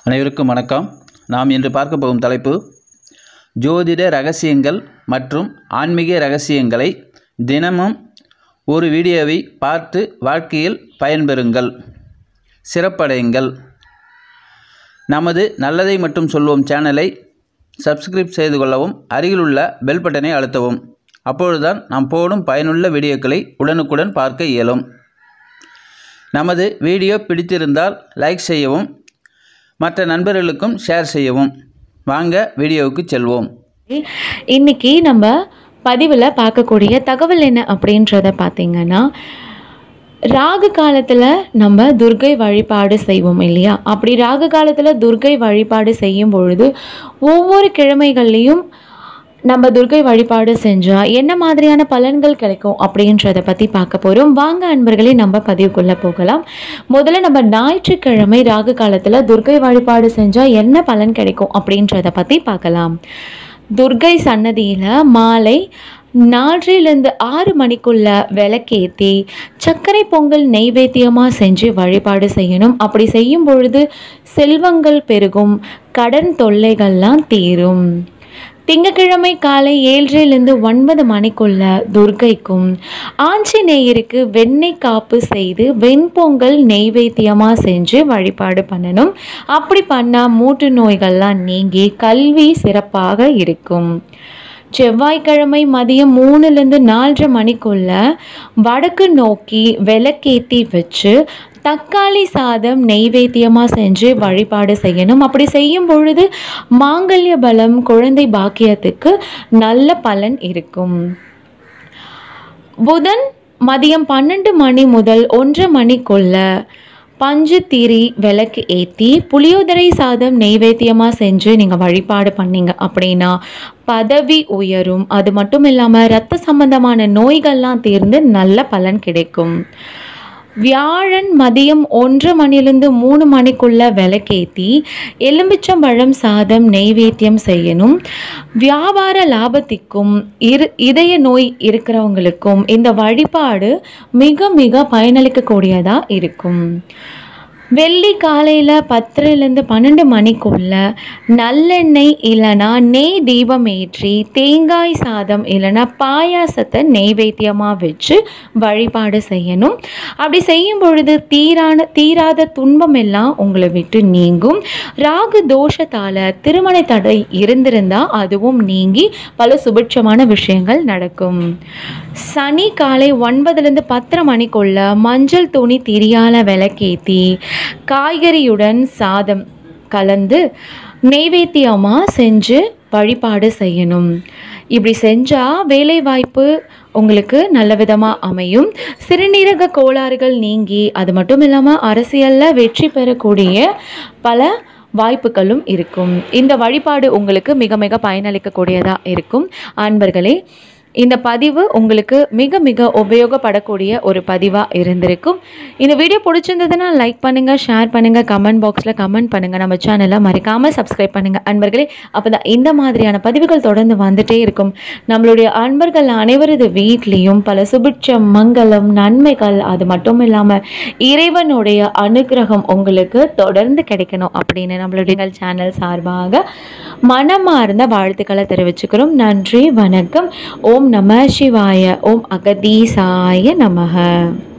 அனைவருக்கும் வணக்கம். நாம் இன்று பார்க்க போகும் தலைப்பு ஜோதிட ரகசியங்கள் மற்றும் ஆன்மீக ரகசியங்களை தினமும் ஒரு வீடியோவை பார்த்து வாழ்க்கையில் பயன்பெறுங்கள், சிறப்படையுங்கள். நமது நல்லதை மட்டும் சொல்வோம் சேனலை சப்ஸ்கிரைப் செய்து கொள்ளவும், அருகிலுள்ள பெல் பட்டனை அழுத்தவும். அப்பொழுதுதான் நாம் போடும் பயனுள்ள வீடியோக்களை உடனுக்குடன் பார்க்க இயலும். நமது வீடியோ பிடித்திருந்தால் லைக் செய்யவும், மற்ற நண்பர்களுக்கும் ஷேர் செய்யவும். வாங்க வீடியோவுக்கு செல்வோம். இன்னைக்கு நம்ம பதிவில் பார்க்கக்கூடிய தகவல் என்ன அப்படின்றத பார்த்தீங்கன்னா, ராகு காலத்தில் நம்ம துர்க்கை வழிபாடு செய்வோம் இல்லையா? அப்படி ராகு காலத்தில் துர்க்கை வழிபாடு செய்யும் பொழுது ஒவ்வொரு கிழமைகள்லையும் நம்ம துர்க்கை வழிபாடு செஞ்சால் என்ன மாதிரியான பலன்கள் கிடைக்கும் அப்படின்றத பற்றி பார்க்க போகிறோம். வாங்க அன்பர்களே, நம்ம பதிவுக்குள்ளே போகலாம். முதல்ல நம்ம ஞாயிற்றுக்கிழமை ராகு காலத்தில் துர்க்கை வழிபாடு செஞ்சால் என்ன பலன் கிடைக்கும் அப்படின்றத பற்றி பார்க்கலாம். துர்க்கை சன்னதியில் மாலை 4 to 6 மணிக்குள்ள விளக்கேற்றி சர்க்கரை பொங்கல் நெய்வேத்தியமாக செஞ்சு வழிபாடு செய்யணும். அப்படி செய்யும் பொழுது செல்வங்கள் பெருகும், கடன் தொல்லைகள்லாம் தீரும். திங்கட்கிழமை காலை 7 to 9 மணிக்குள்ள துர்க்கைக்கும் ஆஞ்சநேயருக்கு வெண்ணெய் காப்பு செய்து வெண்பொங்கல் நெய்வேத்தியமாக செஞ்சு வழிபாடு பண்ணணும். அப்படி பண்ணால் மூட்டு நோய்கள்லாம் நீங்கி கல்வி சிறப்பாக இருக்கும். செவ்வாய்க்கிழமை மதியம் 3 to 4 மணிக்குள்ள வடக்கு நோக்கி விளக்கேற்றி வச்சு தக்காளி சாதம் நெய்வேத்தியமாக செஞ்சு வழிபாடு செய்யணும். அப்படி செய்யும் பொழுது மாங்கல்ய பலம், குழந்தை பாக்கியத்துக்கு நல்ல பலன் இருக்கும். புதன் மதியம் 12 மணி முதல் 1 மணிக்குள்ள பஞ்சு திரி விளக்கு ஏற்றி புளியோதரை சாதம் நெய்வேத்தியமாக செஞ்சு நீங்கள் வழிபாடு பண்ணீங்க அப்படின்னா பதவி உயரும். அது மட்டும் இல்லாமல் இரத்த சம்பந்தமான நோய்கள்லாம் தீர்ந்து நல்ல பலன் கிடைக்கும். வியாழன் மதியம் 1 மணிலிருந்து 3 மணிக்குள்ள விளக்கேற்றி எலுமிச்சம்பழம் சாதம் நெய்வேத்தியம் செய்யணும். வியாபார லாபத்திற்கும் இதய நோய் இருக்கிறவங்களுக்கும் இந்த வழிபாடு மிக மிக பயனளிக்கக்கூடியதாக இருக்கும். வெள்ளி காலையில் 10 to 12 மணிக்குள்ள நல்லெண்ணெய் இல்லைனா நெய் தீபம் ஏற்றி தேங்காய் சாதம் இல்லைனா பாயாசத்தை நெய்வேத்தியமாக வச்சு வழிபாடு செய்யணும். அப்படி செய்யும் பொழுது தீராத துன்பம் எல்லாம் உங்களை விட்டு நீங்கும். ராகு தோஷத்தால் திருமண தடை இருந்திருந்தால் அதுவும் நீங்கி பல சுபிட்சமான விஷயங்கள் நடக்கும். சனி காலை 9 to 10 மணிக்குள்ள மஞ்சள் துணி திரியால விளக்கேற்றி காய்கறியுடன் சாதம் கலந்து நெய்வேத்தியமாக செஞ்சு வழிபாடு செய்யணும். இப்படி செஞ்சால் வேலை வாய்ப்பு உங்களுக்கு நல்ல விதமாக அமையும். சிறுநீரக கோளாறுகள் நீங்கி அது மட்டும் இல்லாமல் அரசியலில் வெற்றி பெறக்கூடிய பல வாய்ப்புகளும் இருக்கும். இந்த வழிபாடு உங்களுக்கு மிக மிக பயனளிக்கக்கூடியதாக இருக்கும். அன்பர்களே, இந்த பதிவு உங்களுக்கு மிக மிக உபயோகப்படக்கூடிய ஒரு பதிவாக இருந்திருக்கும். இந்த வீடியோ பிடிச்சிருந்ததுன்னா லைக் பண்ணுங்கள், ஷேர் பண்ணுங்கள், கமெண்ட் பாக்ஸில் கமெண்ட் பண்ணுங்கள். நம்ம சேனலை மறக்காமல் சப்ஸ்கிரைப் பண்ணுங்கள் அன்பர்களே. அப்போ தான் இந்த மாதிரியான பதிவுகள் தொடர்ந்து வந்துட்டே இருக்கும். நம்மளுடைய அன்பர்கள் அனைவரது வீட்லேயும் பல சுபிட்சம், மங்களம், நன்மைகள், அது மட்டும் இல்லாமல் இறைவனுடைய அனுகிரகம் உங்களுக்கு தொடர்ந்து கிடைக்கணும் அப்படின்னு நம்மளுடைய சேனல் சார்பாக மனமார்ந்த வாழ்த்துக்களை தெரிவிச்சுக்கிறோம். நன்றி, வணக்கம். ஓம் நம சிவாய. ஓம் அகதீசாய நமக.